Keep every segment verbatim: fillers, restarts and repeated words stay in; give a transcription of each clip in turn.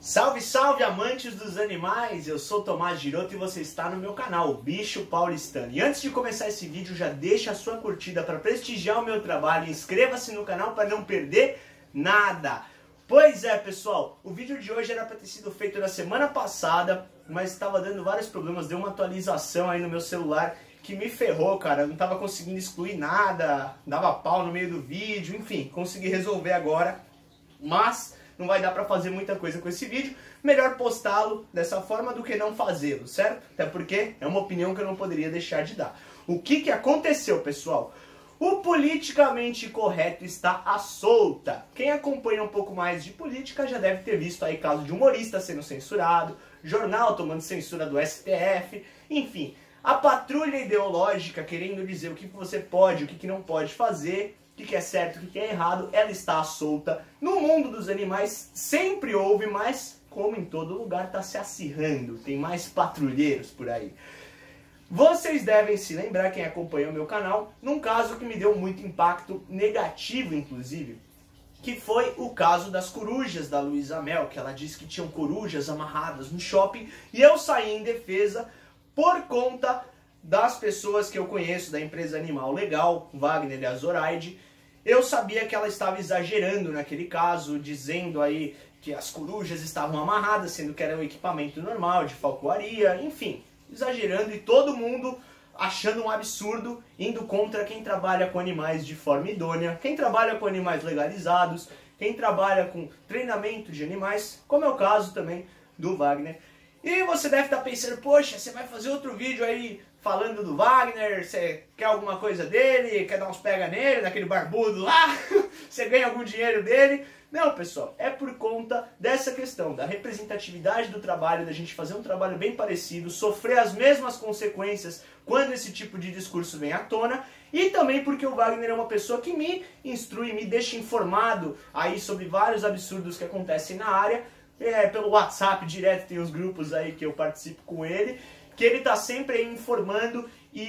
Salve, salve, amantes dos animais! Eu sou Tomás Giroto e você está no meu canal, Bicho Paulistano. E antes de começar esse vídeo, já deixa a sua curtida para prestigiar o meu trabalho. Inscreva-se no canal para não perder nada. Pois é, pessoal, o vídeo de hoje era para ter sido feito na semana passada, mas estava dando vários problemas. Deu uma atualização aí no meu celular que me ferrou, cara. Eu não estava conseguindo excluir nada, dava pau no meio do vídeo, enfim, consegui resolver agora, mas não vai dar pra fazer muita coisa com esse vídeo. Melhor postá-lo dessa forma do que não fazê-lo, certo? Até porque é uma opinião que eu não poderia deixar de dar. O que que aconteceu, pessoal? O politicamente correto está à solta. Quem acompanha um pouco mais de política já deve ter visto aí caso de humorista sendo censurado, jornal tomando censura do S T F, enfim, a patrulha ideológica querendo dizer o que você pode, o que não pode fazer, o que é certo, o que é errado, ela está à solta. No mundo dos animais sempre houve, mas como em todo lugar está se acirrando, tem mais patrulheiros por aí. Vocês devem se lembrar, quem acompanha o meu canal, num caso que me deu muito impacto negativo, inclusive, que foi o caso das corujas da Luísa Mel, que ela disse que tinham corujas amarradas no shopping, e eu saí em defesa por conta das pessoas que eu conheço da empresa Animal Legal, Wagner e a Zoraide. Eu sabia que ela estava exagerando naquele caso, dizendo aí que as corujas estavam amarradas, sendo que era um equipamento normal de falcoaria, enfim, exagerando, e todo mundo achando um absurdo, indo contra quem trabalha com animais de forma idônea, quem trabalha com animais legalizados, quem trabalha com treinamento de animais, como é o caso também do Wagner. E você deve estar pensando, poxa, você vai fazer outro vídeo aí falando do Wagner, você quer alguma coisa dele, quer dar uns pega nele, daquele barbudo lá, você ganha algum dinheiro dele. Não, pessoal, é por conta dessa questão, da representatividade do trabalho, da gente fazer um trabalho bem parecido, sofrer as mesmas consequências quando esse tipo de discurso vem à tona, e também porque o Wagner é uma pessoa que me instrui, me deixa informado aí sobre vários absurdos que acontecem na área. É, pelo WhatsApp direto, tem os grupos aí que eu participo com ele, que ele está sempre aí informando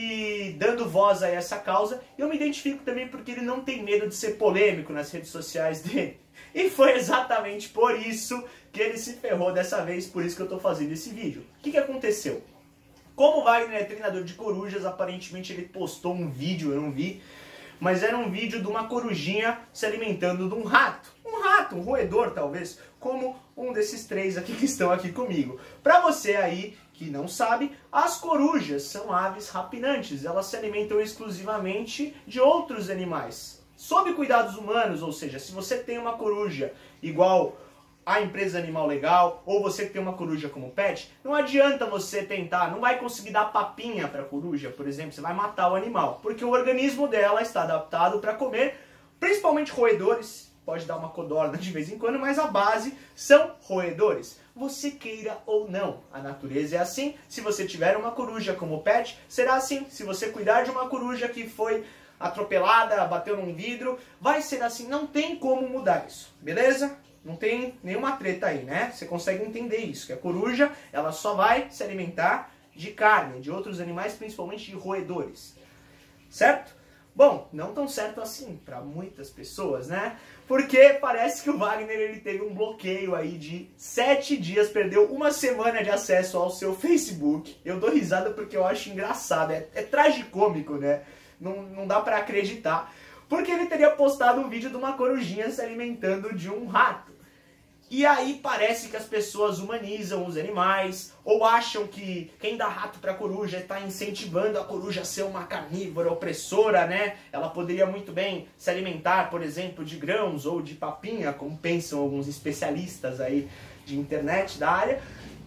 e dando voz a essa causa. Eu me identifico também porque ele não tem medo de ser polêmico nas redes sociais dele. E foi exatamente por isso que ele se ferrou dessa vez, por isso que eu estou fazendo esse vídeo. O que que aconteceu? Como o Wagner é treinador de corujas, aparentemente ele postou um vídeo, eu não vi, mas era um vídeo de uma corujinha se alimentando de um rato. Um rato, um roedor talvez, como um desses três aqui que estão aqui comigo. Para você aí que não sabe, as corujas são aves rapinantes. Elas se alimentam exclusivamente de outros animais, sob cuidados humanos. Ou seja, se você tem uma coruja igual a empresa Animal Legal, ou você que tem uma coruja como pet, não adianta você tentar, não vai conseguir dar papinha para a coruja, por exemplo, você vai matar o animal, porque o organismo dela está adaptado para comer, principalmente roedores. Pode dar uma codorna de vez em quando, mas a base são roedores. Você queira ou não, a natureza é assim. Se você tiver uma coruja como pet, será assim. Se você cuidar de uma coruja que foi atropelada, bateu num vidro, vai ser assim. Não tem como mudar isso, beleza? Não tem nenhuma treta aí, né? Você consegue entender isso, que a coruja, ela só vai se alimentar de carne, de outros animais, principalmente de roedores, certo? Bom, não tão certo assim para muitas pessoas, né? Porque parece que o Wagner ele teve um bloqueio aí de sete dias, perdeu uma semana de acesso ao seu Facebook. Eu dou risada porque eu acho engraçado, é, é tragicômico, né? Não, não dá para acreditar. Porque ele teria postado um vídeo de uma corujinha se alimentando de um rato. E aí parece que as pessoas humanizam os animais, ou acham que quem dá rato para a coruja está incentivando a coruja a ser uma carnívora opressora, né? Ela poderia muito bem se alimentar, por exemplo, de grãos ou de papinha, como pensam alguns especialistas aí de internet da área.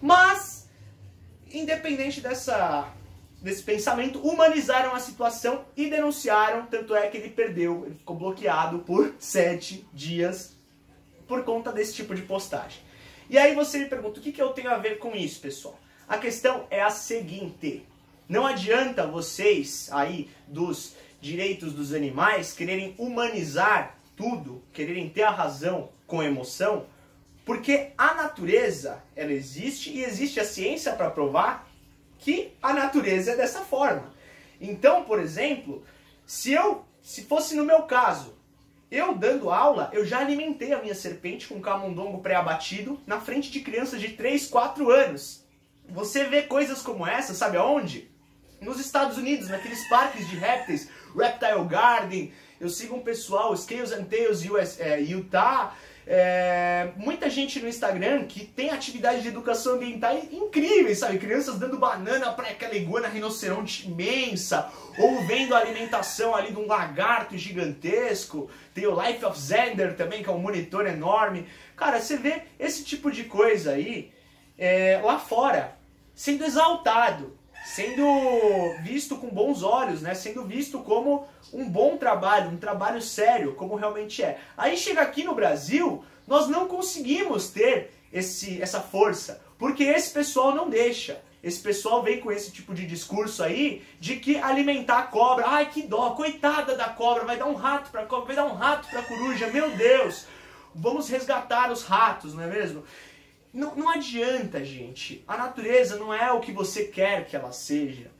Mas, independente dessa, desse pensamento, humanizaram a situação e denunciaram, tanto é que ele perdeu, ele ficou bloqueado por sete dias por conta desse tipo de postagem. E aí você me pergunta, o que que eu tenho a ver com isso, pessoal? A questão é a seguinte: não adianta vocês aí dos direitos dos animais quererem humanizar tudo, quererem ter a razão com emoção, porque a natureza, ela existe e existe a ciência para provar que a natureza é dessa forma. Então, por exemplo, se eu, se fosse no meu caso, Eu dando aula, eu já alimentei a minha serpente com camundongo pré-abatido na frente de crianças de três, quatro anos. Você vê coisas como essa, sabe aonde? Nos Estados Unidos, naqueles parques de répteis, Reptile Garden. Eu sigo um pessoal, Scales and Tails U S, é, Utah. É, muita gente no Instagram que tem atividades de educação ambiental incríveis, sabe? Crianças dando banana para aquela iguana rinoceronte imensa, ou vendo a alimentação ali de um lagarto gigantesco. Tem o Life of Xander também, que é um monitor enorme. Cara, você vê esse tipo de coisa aí é, lá fora, sendo exaltado, sendo visto com bons olhos, né? Sendo visto como um bom trabalho, um trabalho sério, como realmente é. Aí chega aqui no Brasil, nós não conseguimos ter esse, essa força, porque esse pessoal não deixa. Esse pessoal vem com esse tipo de discurso aí, de que alimentar a cobra, ai que dó, coitada da cobra, vai dar um rato pra cobra, vai dar um rato pra coruja, meu Deus, vamos resgatar os ratos, não é mesmo? Não, não adianta, gente. A natureza não é o que você quer que ela seja.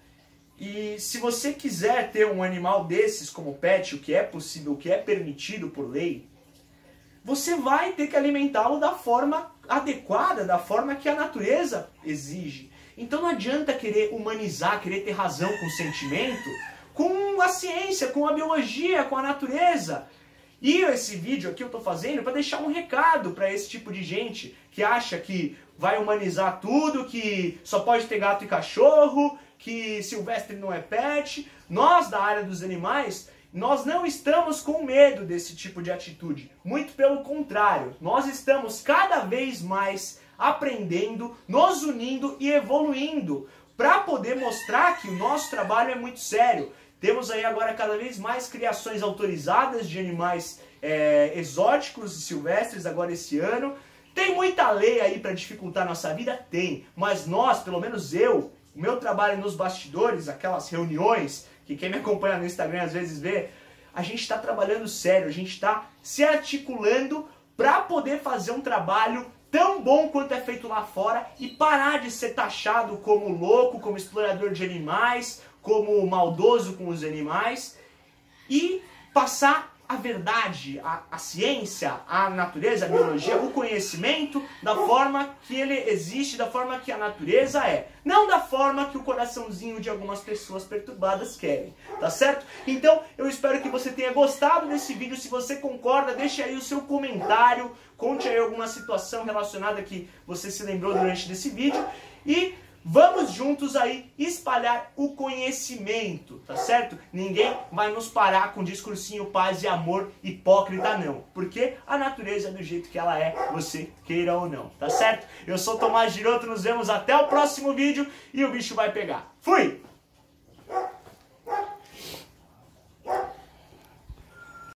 E se você quiser ter um animal desses como pet, o que é possível, o que é permitido por lei, você vai ter que alimentá-lo da forma adequada, da forma que a natureza exige. Então não adianta querer humanizar, querer ter razão com o sentimento, com a ciência, com a biologia, com a natureza. E esse vídeo aqui eu tô fazendo para deixar um recado para esse tipo de gente que acha que vai humanizar tudo, que só pode ter gato e cachorro, que silvestre não é pet. Nós da área dos animais, nós não estamos com medo desse tipo de atitude. Muito pelo contrário, nós estamos cada vez mais aprendendo, nos unindo e evoluindo para poder mostrar que o nosso trabalho é muito sério. Temos aí agora cada vez mais criações autorizadas de animais é, exóticos e silvestres agora esse ano. Tem muita lei aí para dificultar a nossa vida? Tem. Mas nós, pelo menos eu, o meu trabalho nos bastidores, aquelas reuniões, que quem me acompanha no Instagram às vezes vê, a gente está trabalhando sério, a gente está se articulando para poder fazer um trabalho tão bom quanto é feito lá fora e parar de ser taxado como louco, como explorador de animais, como maldoso com os animais e passar a verdade, a, a ciência, a natureza, a biologia, o conhecimento da forma que ele existe, da forma que a natureza é. Não da forma que o coraçãozinho de algumas pessoas perturbadas querem, tá certo? Então, eu espero que você tenha gostado desse vídeo. Se você concorda, deixe aí o seu comentário, conte aí alguma situação relacionada que você se lembrou durante esse vídeo e vamos juntos aí espalhar o conhecimento, tá certo? Ninguém vai nos parar com discursinho paz e amor hipócrita não, porque a natureza é do jeito que ela é, você queira ou não, tá certo? Eu sou Tomás Giroto, nos vemos até o próximo vídeo e o bicho vai pegar. Fui!